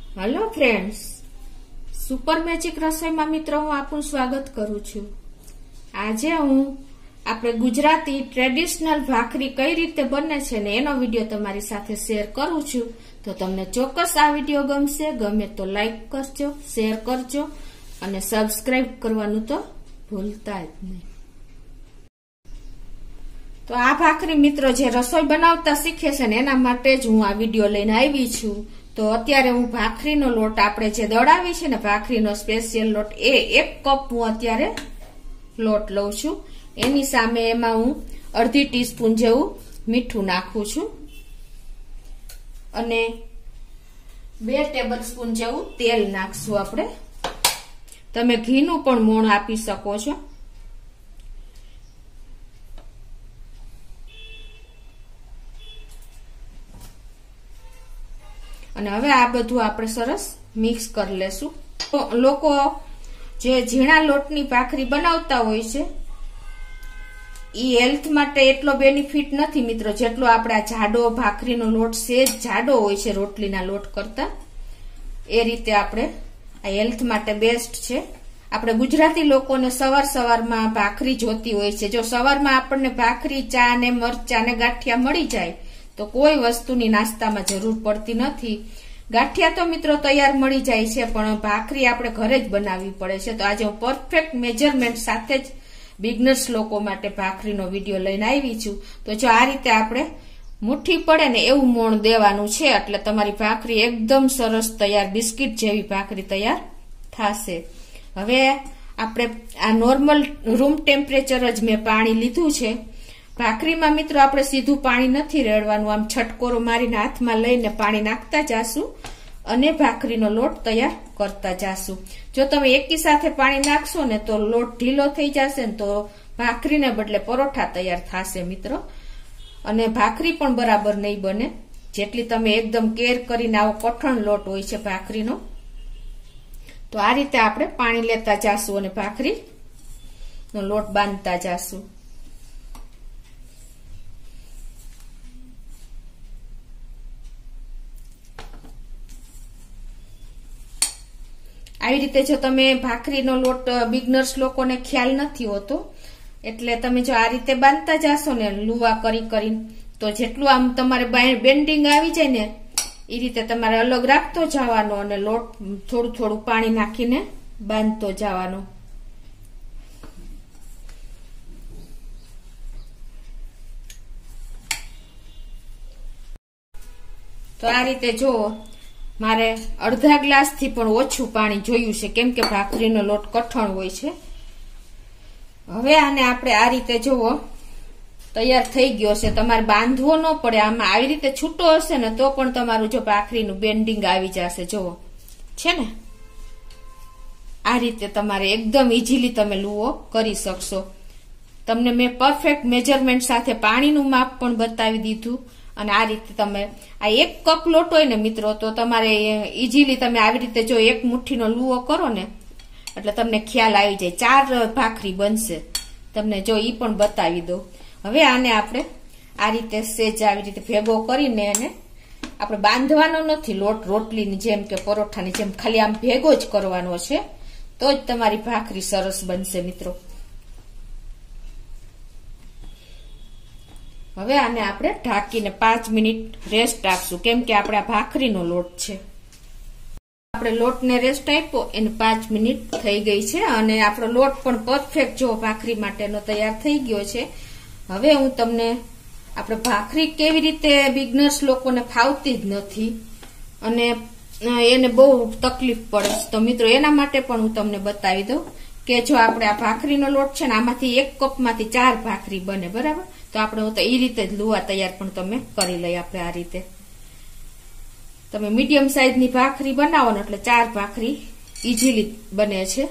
Hello friends, super magic રસોઈમાં મિત્રો હું આપનું સ્વાગત કરું છું। આજે હું આપણે ગુજરાતી ટ્રેડિશનલ ભાખરી કઈ રીતે બને છે ને એનો વિડીયો તમારી સાથે શેર કરું છું। તો તમને ચોક્કસ આ વિડીયો ગમશે, ગમે તો લાઈક કરજો, શેર કરજો અને સબસ્ક્રાઇબ કરવાનું તો ભૂલતા જ નહીં। તો આ ભાખરી મિત્રો જે રસોઈ બનાવતા શીખે છે ને એના માટે જ હું આ વિડીયો લઈને આવી છું। તો અત્યારે હું ભાખરીનો લોટ આપણે જે દળાવી છે ને ભાખરીનો સ્પેશિયલ લોટ એ 1 કપ હું અત્યારે લોટ લઉં છું। એની સામે એમાં હું અડધી ટીસ્પૂન જેવું મીઠું નાખું છું અને 2 ટેબલસ્પૂન જેવું તેલ નાખશું આપણે। તમે ઘીનું પણ મોણ આપી શકો છો। અને હવે આ બધું આપણે સરસ મિક્સ કરી લેશું। લોકો જે ઝીણા લોટની ભાખરી બનાવતા હોય છે ઈ હેલ્થ માટે એટલો બેનિફિટ નથી મિત્રો જેટલો આપણા જાડો ભાખરીનો લોટ સેજ જાડો હોય છે રોટલીના લોટ કરતા। એ રીતે આપણે આ હેલ્થ માટે બેસ્ટ છે। આપણે ગુજરાતી લોકોને સવારમાં ભાખરી જોતી હોય છે। જો સવારમાં આપણને ભાખરી, ચા ને મરચા ને ગાંઠિયા મળી જાય તો કોઈ વસ્તુની નાસ્તામાં જરૂર પડતી નથી। ગાંઠિયા તો મિત્રો તૈયાર મળી જાય છે પણ ભાખરી આપણે ઘરે જ બનાવવી પડે છે। તો આજે હું પરફેક્ટ મેજરમેન્ટ સાથે જ બિગનર્સ લોકો માટે ભાખરીનો વિડીયો લઈને આવી છું। તો જો આ રીતે આપણે મુઠ્ઠી પડે ને એવું મોણ દેવાનું છે એટલે તમારી ભાખરી એકદમ સરસ તૈયાર, બિસ્કિટ જેવી ભાખરી તૈયાર થશે। હવે આપણે આ નોર્મલ રૂમ ટેમ્પરેચર જ મેં પાણી લીધું છે। ભાખરીમાં મિત્રો આપણે સીધું પાણી નથી રેડવાનું, આમ છટકોરો મારીને હાથમાં લઈને પાણી નાખતા જાશું અને ભાખરીનો લોટ તૈયાર કરતા જાશું। જો તમે એકી સાથે પાણી નાખશો ને તો લોટ ઢીલો થઈ જશે ને તો ભાખરીને બદલે પરોઠા તૈયાર થશે મિત્રો, અને ભાખરી પણ બરાબર નહીં બને જેટલી તમે એકદમ કેર કરીને આવો કઠણ લોટ હોય છે ભાખરીનો। તો આ રીતે આપણે પાણી લેતા જાશું અને ભાખરીનો લોટ બાંધતા જાશું। આવી રીતે જો તમે ભાખરીનો લોટ બિગનર્સ લોકોને ખ્યાલ નથી હોતો એટલે તમે જો આ રીતે બાંધતા જાશો ને લુવા કરી તો જેટલું આમ તમારે બેન્ડિંગ આવી જાય ને એ રીતે તમારે અલગ રાખતો જવાનો અને લોટ થોડું પાણી નાખીને બાંધતો જવાનો। તો આ રીતે જો મારે અડધા ગ્લાસ થી પણ ઓછું પાણી જોયું છે કેમ કે ભાખરીનો લોટ કઠણ હોય છે। હવે આને આપણે આ રીતે જોવો તૈયાર થઈ ગયો છે। તમારે બાંધવો ન પડે, આમાં આવી રીતે છૂટો હશે ને તો પણ તમારું જો ભાખરીનું બેન્ડિંગ આવી જશે, જોવો છે ને આ રીતે તમારે એકદમ ઇઝીલી તમે લુવો કરી શકશો। તમને મેં પરફેક્ટ મેજરમેન્ટ સાથે પાણીનું માપ પણ બતાવી દીધું અને આ રીતે તમે આ 1 કપ લોટ હોય ને મિત્રો તો તમારે ઇઝીલી તમે આવી રીતે જો એક મુઠ્ઠીનો લુવો કરો ને એટલે તમને ખ્યાલ આવી જાય 4 ભાખરી બનશે। તમને જો ઈ પણ બતાવી દો। હવે આને આપણે આ રીતે સેજ આવી રીતે ભેગો કરીને એને આપણે બાંધવાનો નથી લોટ, રોટલીની જેમ કે પરોઠાની જેમ ખાલી આમ ભેગો જ કરવાનો છે તો જ તમારી ભાખરી સરસ બનશે મિત્રો। હવે આને આપણે ઢાંકીને 5 મિનિટ રેસ્ટ આપશું કેમ કે આપણે આ ભાખરીનો લોટ છે। આપણે લોટને રેસ્ટ આપ્યો એને 5 મિનિટ થઈ ગઈ છે અને આપણો લોટ પણ પરફેક્ટ જો ભાખરી માટેનો તૈયાર થઈ ગયો છે। હવે હું તમને આપણે ભાખરી કેવી રીતે બિગનર્સ લોકોને ફાવતી જ નથી અને એને બહુ તકલીફ પડે તો મિત્રો એના માટે પણ હું તમને બતાવી દઉં કે જો આપણે આ ભાખરીનો લોટ છે ને આમાંથી 1 કપમાંથી 4 ભાખરી બને, બરાબર? તો આપણે હું તો એ રીતે જ લુવા તૈયાર પણ તમે કરી લઈએ। આપણે આ રીતે તમે મીડિયમ સાઈઝની ભાખરી બનાવો ને એટલે 4 ભાખરી ઇઝીલી બને છે।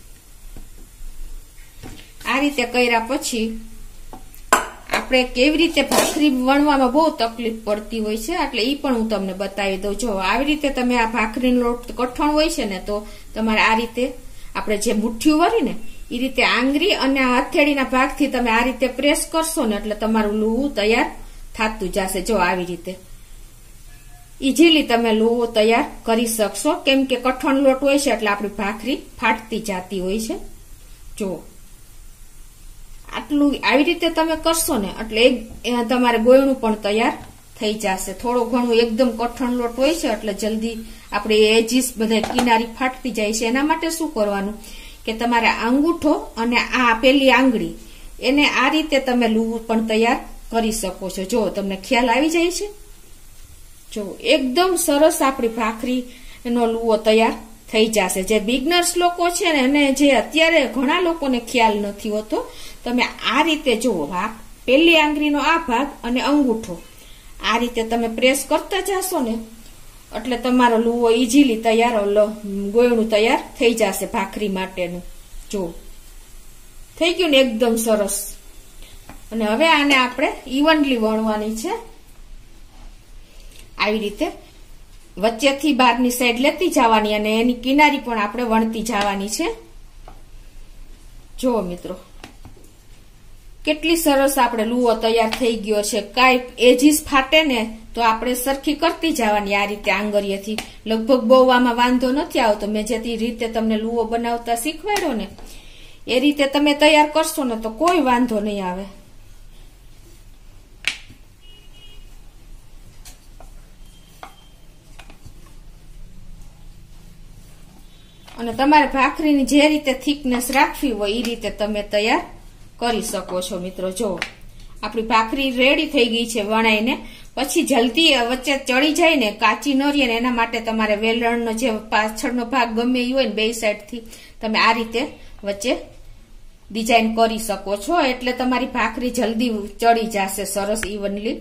આ રીતે કર્યા પછી આપણે કેવી રીતે ભાખરી વણવામાં બહુ તકલીફ પડતી હોય છે એટલે એ પણ હું તમને બતાવી દઉં। જો આવી રીતે તમે આ ભાખરીનો લોટ કઠણ હોય છે ને તો તમારે આ રીતે આપણે જે મુઠ્ઠીઓ વળી ને એ રીતે આંગળી અને હથેળીના ભાગથી તમે આ રીતે પ્રેસ કરશો ને એટલે તમારું લુવું તૈયાર થતું જશે। જો આવી રીતે ઈઝીલી તમે લુવો તૈયાર કરી શકશો, કેમ કે કઠણ લોટ હોય છે એટલે આપણી ભાખરી ફાટતી જતી હોય છે. જો આટલું આવી રીતે તમે કરશો ને એટલે તમારે ગોયણું પણ તૈયાર થઈ જશે. થોડો ઘણું એકદમ કઠણ લોટ હોય છે એટલે જલ્દી આપણે એજીસ બધા કિનારી ફાટતી જાય છે. એના માટે શું કરવાનું કે તમારે અંગૂઠો અને આ પેલી આંગળી એને આ રીતે તમે લુવું પણ તૈયાર કરી શકો છો. જો તમને ખ્યાલ આવી જાય છે. જો એકદમ સરસ આપણી ભાખરીનો લુવો તૈયાર થઈ જશે. જે બિગનર્સ લોકો છે ને અને જે અત્યારે ઘણા લોકોને ખ્યાલ નથી હોતો, તમે આ રીતે જુઓ, પેલી આંગળીનો આ ભાગ અને અંગૂઠો આ રીતે તમે પ્રેસ કરતા જશો ને એટલે તમારો લુવો ઈઝીલી તૈયાર, ગોયણું તૈયાર થઈ જશે ભાખરી માટેનું. જો થઈ ગયું ને એકદમ સરસ. અને હવે આને આપણે ઇવનલી વણવાની છે. આવી રીતે વચ્ચેથી બહારની સાઈડ લેતી જવાની અને એની કિનારી પણ આપણે વણતી જવાની છે. જુઓ મિત્રો કેટલી સરસ આપણે લુવો તૈયાર થઈ ગયો છે. કાંઈ એજીસ ફાટે ને તો આપણે સરખી કરતી જવાની આ રીતે આંગળીએથી. લગભગ બહુ આમાં વાંધો નથી આવતો. મેં જે રીતે તમને લુવો બનાવતા શીખવાડ્યો ને એ રીતે તમે તૈયાર કરશો ને તો કોઈ વાંધો નહીં આવે. અને તમારે ભાખરીની જે રીતે થિકનેસ રાખવી હોય એ રીતે તમે તૈયાર કરી શકો છો. મિત્રો જો આપણી ભાખરી રેડી થઈ ગઈ છે વણાઈને. પછી જલ્દી વચ્ચે ચડી જાય ને, કાચી ન રહે ને એના માટે તમારે વેલણનો જે પાછળનો ભાગ ગમે એ હોય ને બે સાઈડથી તમે આ રીતે વચ્ચે ડિઝાઇન કરી શકો છો એટલે તમારી ભાખરી જલ્દી ચડી જશે સરસ ઇવનલી.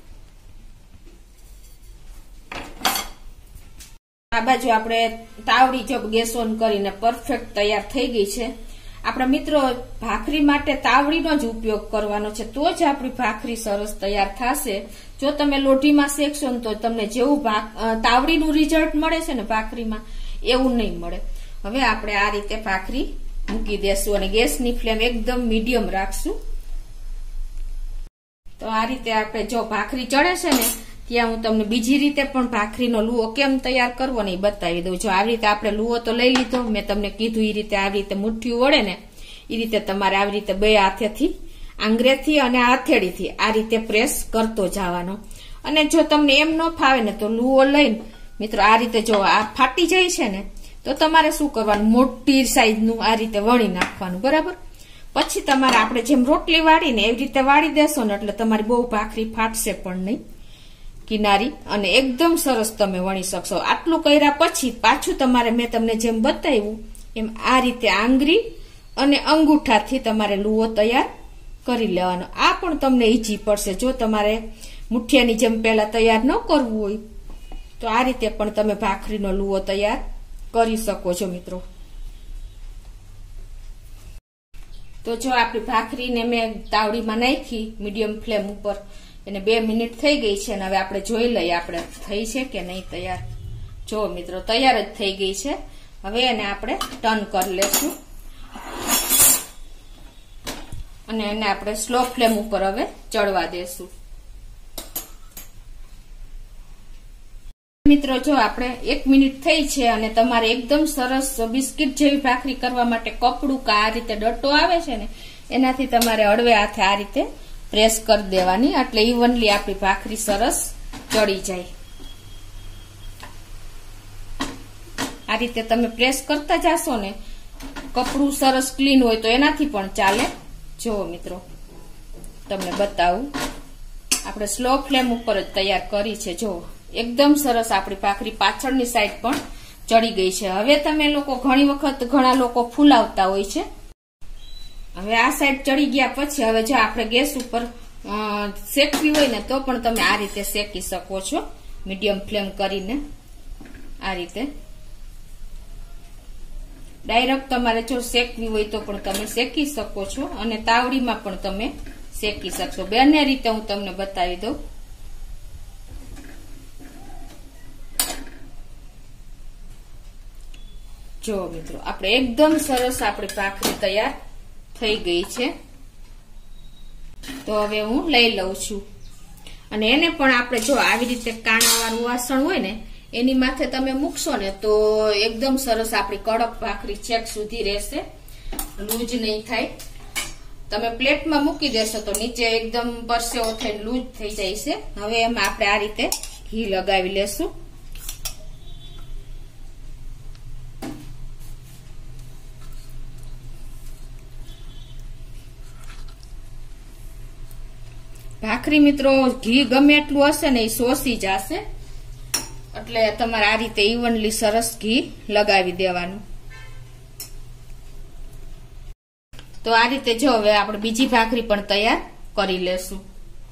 આ બાજુ આપણે તાવડી જો ગેસ ઓન કરીને પરફેક્ટ તૈયાર થઈ ગઈ છે. આપણા મિત્રો ભાખરી માટે તાવડીનો જ ઉપયોગ કરવાનો છે તો જ આપણી ભાખરી સરસ તૈયાર થશે. જો તમે લોઢીમાં શેકશો ને તો તમને જેવું તાવડીનું રિઝલ્ટ મળે છે ને ભાખરીમાં એવું નહીં મળે. હવે આપણે આ રીતે ભાખરી મૂકી દેશું અને ગેસની ફ્લેમ એકદમ મીડિયમ રાખશું. તો આ રીતે આપણે જો ભાખરી ચડે છે ને ત્યાં હું તમને બીજી રીતે પણ ભાખરીનો લુવો કેમ તૈયાર કરવો ને એ બતાવી દઉં. જો આવી રીતે આપણે લુવો તો લઈ લીધો, મેં તમને કીધું એ રીતે આવી રીતે મુઠ્ઠીઓ વળે ને એ રીતે તમારે આવી રીતે બે હાથેથી આંગળીથી અને હથેળીથી આ રીતે પ્રેસ કરતો જવાનો. અને જો તમને એમ ન ફાવે ને તો લુવો લઈને મિત્રો આ રીતે જો આ ફાટી જાય છે ને તો તમારે શું કરવાનું, મોટી સાઈઝનું આ રીતે વણી નાખવાનું. બરાબર. પછી તમારે આપણે જેમ રોટલી વાળીને એવી રીતે વાળી દેશો ને એટલે તમારી બહુ ભાખરી ફાટશે પણ નહીં કિનારી અને એકદમ સરસ તમે વણી શકશો. આટલું કર્યા પછી પાછું તમારે મેં તમને જેમ બતાવ્યું એમ આ રીતે આંગળી અને અંગૂઠાથી તમારે લુવો તૈયાર કરી લેવાનો. આ પણ તમને ઈઝી પડશે. જો તમારે મુઠિયાની જેમ પહેલા તૈયાર ન કરવું હોય તો આ રીતે પણ તમે ભાખરીનો લુવો તૈયાર કરી શકો છો મિત્રો. તો જો આપણી ભાખરીને મેં તાવડીમાં નાખી મીડિયમ ફ્લેમ ઉપર એને 2 મિનિટ થઈ ગઈ છે અને હવે આપણે જોઈ લઈએ આપણે થઈ છે કે નહીં તૈયાર. જો મિત્રો તૈયાર જ થઈ ગઈ છે. હવે એને આપણે ટર્ન કરી લેશું અને એને આપણે સ્લો ફ્લેમ ઉપર હવે ચડવા દેશું. મિત્રો જો આપણે 1 મિનિટ થઈ છે અને તમારે એકદમ સરસ બિસ્કિટ જેવી ભાખરી કરવા માટે કપડું કે આ રીતે ડટ્ટો આવે છે ને એનાથી તમારે હળવે હાથે આ રીતે પ્રેસ કરી દેવાની એટલે ઇવનલી આપણી ભાખરી સરસ ચડી જાય. આ રીતે તમે પ્રેસ કરતા જાશો ને, કપડું સરસ ક્લીન હોય તો એનાથી પણ ચાલે. જો મિત્રો તમને બતાવું, આપણે સ્લો ફ્લેમ ઉપર જ તૈયાર કરી છે. જો એકદમ સરસ આપણી ભાખરી પાછળની સાઈડ પણ ચડી ગઈ છે. હવે તમે લોકો ઘણી વખત ઘણા લોકો ફૂલાવતા હોય છે. હવે આ સાઈડ ચડી ગયા પછી હવે જો આપણે ગેસ ઉપર શેકવી હોય ને તો પણ તમે આ રીતે શેકી શકો છો મીડિયમ ફ્લેમ કરીને. આ રીતે ડાયરેક્ટ તમારે જો શેકવી હોય તો પણ તમે શેકી શકો છો અને તાવડીમાં પણ તમે શેકી શકશો. બંને રીતે હું તમને બતાવી દઉં. જો મિત્રો આપણે એકદમ સરસ આપણી ભાખરી તૈયાર થઈ ગઈ છે. તો હવે હું લઈ લઉં છું અને એને પણ આપણે જો આવી રીતે કાણાવાળું વાસણ હોય ને એની માથે તમે મૂકશો ને તો એકદમ સરસ આપણી કડક ભાખરી છેક સુધી રહેશે, લૂજ નહીં થાય. તમે પ્લેટમાં મૂકી દેશો તો નીચે એકદમ પરસેવો થઈને લૂજ થઈ જાય છે. હવે એમાં આપણે આ રીતે ઘી લગાવી લેશું. ભાખરી મિત્રો ઘી ગમે એટલું હશે ને એ શોષી જશે, એટલે તમારે આ રીતે ઇવનલી સરસ ઘી લગાવી દેવાનું. તો આ રીતે જો હવે આપણે બીજી ભાખરી પણ તૈયાર કરી લેશું.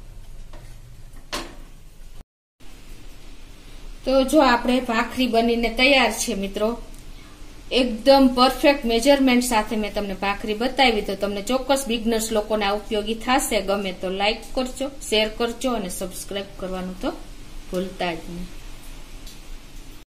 તો જો આપણે ભાખરી બનીને તૈયાર છે મિત્રો, એકદમ પરફેક્ટ મેજરમેન્ટ સાથે મેં તમને ભાખરી બતાવી. તો તમને ચોક્કસ બિગનર્સ લોકોને આ ઉપયોગી થશે. ગમે તો લાઈક કરજો, શેર કરજો અને સબસ્ક્રાઇબ કરવાનું તો ભૂલતા જ નહીં.